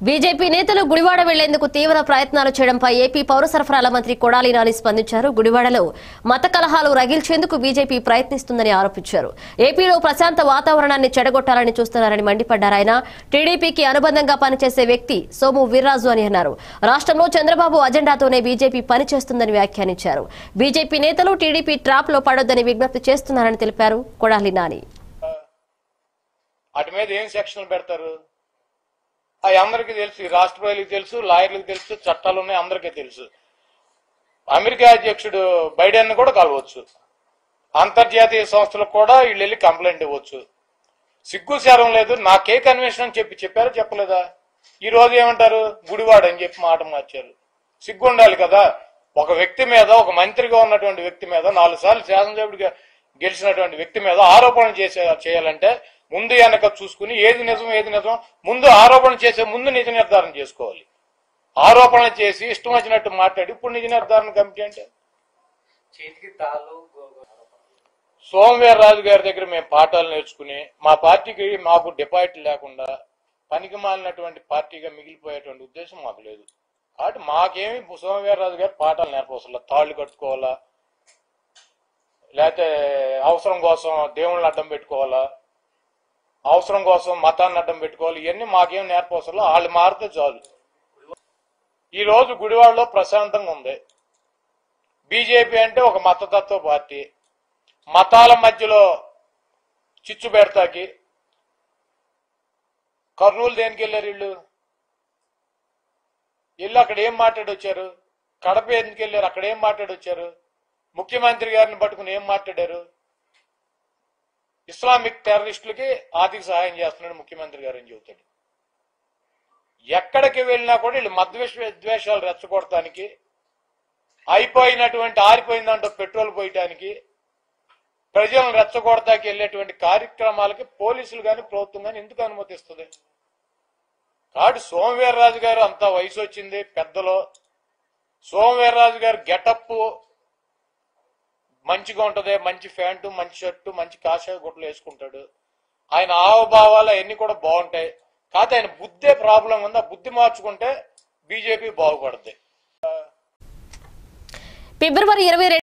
BJP నేతలు గుడివాడ వెళ్లేందుకు తీవ్ర ప్రయత్నాలు చేయడంపై ఏపీ పౌర సరఫరాల మంత్రి కొడాలి నాని స్పందించారు. గుడివాడలో మత కలహాలు రగిల్చేందుకు బీజేపీ ప్రయత్నిస్తుందని ఆరోపించారు. ఏపీలో ప్రశాంత వాతావరణాన్ని చెడగొట్టాలని చూస్తున్నారని మండిపడ్డారు. ఆయన టీడీపీకి అనుబంధంగా పనిచేసే వ్యక్తి సోము వీర్రాజు అని అన్నారు. రాష్ట్రంలో చంద్రబాబు అజెండాతోనే బీజేపీ పనిచేస్తుందని వ్యాఖ్యానించారు. బీజేపీ నేతలు టీడీపీ ట్రాప్ లో పడొద్దని విజ్ఞప్తి చేస్తున్నారని తెలిపారు కొడాలి నాని. వాటి మీద ఏం సెక్షన్లు పెడతారు అవి అందరికీ తెలుసు, రాష్ట్ర ప్రజలకు తెలుసు, లాయర్లకు తెలుసు, చట్టాలు ఉన్నాయి, అందరికీ తెలుసు. అమెరికా అధ్యక్షుడు బైడెన్ కూడా కలవచ్చు, అంతర్జాతీయ సంస్థలకు కూడా వీళ్ళు వెళ్ళి కంప్లైంట్ ఇవ్వచ్చు. సిగ్గు శారం లేదు. నాకే కన్వెన్షన్ అని చెప్పారా చెప్పలేదా? ఈ రోజు ఏమంటారు గుడివాడ అని చెప్పి మాట మార్చారు. సిగ్గు ఉండాలి కదా. ఒక వ్యక్తి మీద, ఒక మంత్రిగా ఉన్నటువంటి వ్యక్తి మీద, 4 సార్లు శాసనసభ్యుడిగా గెలిచినటువంటి వ్యక్తి మీద ఆరోపణ చేయాలంటే ముందు వెనక చూసుకుని ఏది నిజం ఏది నిజం ముందు ఆరోపణ చేసే ముందు నిజ నిర్ధారణ చేసుకోవాలి. ఆరోపణ చేసి ఇష్టం వచ్చినట్టు మాట్లాడి ఇప్పుడు నిజ నిర్ధారణ కమిటీ అంటే సోమవీర్రాజు గారి దగ్గర మేము పాఠాలు నేర్చుకుని మా పార్టీకి మాకు డిపాజిట్ లేకుండా పనికి మాలినటువంటి పార్టీగా మిగిలిపోయేటువంటి ఉద్దేశం మాకు లేదు. కాబట్టి మాకేమి సోమవీర్రాజు గారు పాఠాలు నేర్పవసరం. తాళ్లు కట్టుకోవాలా, లేకపోతే అవసరం కోసం దేవుళ్ళని అడ్డం పెట్టుకోవాలా, అవసరం కోసం మతాన్ని అడ్డం పెట్టుకోవాలి, ఇవన్నీ మాకేం నేర్పవసరం. వాళ్ళు మారితే చాలు. ఈ రోజు గుడివాడలో ప్రశాంతంగా ఉంది. బీజేపీ అంటే ఒక మతతత్వ పార్టీ. మతాల మధ్యలో చిచ్చు పెడతాకి కర్నూలు దేనికి వెళ్ళారు వీళ్ళు? వీళ్ళు అక్కడ ఏం మాట్లాడొచ్చారు? కడప ఎందుకు వెళ్ళారు? అక్కడ ఏం మాట్లాడొచ్చారు? ముఖ్యమంత్రి గారిని పట్టుకుని ఏం మాట్లాడారు? ఇస్లామిక్ టెర్రరిస్టులకి ఆర్థిక సహాయం చేస్తున్నాడు ముఖ్యమంత్రి గారు అని చెబుతాడు. ఎక్కడికి వెళ్ళినా కూడా వీళ్ళు మత విద్వేషాలు రెచ్చగొడటానికి, అయిపోయినటువంటి ఆరిపోయిందంటూ పెట్రోల్ పోయటానికి, ప్రజలను రెచ్చగొడటానికి వెళ్ళేటువంటి కార్యక్రమాలకి పోలీసులు కానీ ప్రభుత్వం కానీ ఎందుకు అనుమతిస్తుంది? కాబట్టి సోమవీర్రాజు గారు అంత వయసు వచ్చింది, పెద్దలో. సోమవీర్రాజు గారు గెటప్ మంచిగా ఉంటది. మంచి ప్యాంటు, మంచి షర్టు, మంచి కాషాయ గుట్టలు వేసుకుంటాడు. ఆయన హావభావాలు అవన్నీ కూడా బాగుంటాయి. కాకపోతే ఆయన బుద్ధే ప్రాబ్లం ఉంది. ఆ బుద్ధి మార్చుకుంటే బీజేపీ బాగుపడుతుంది. ఫిబ్రవరి 22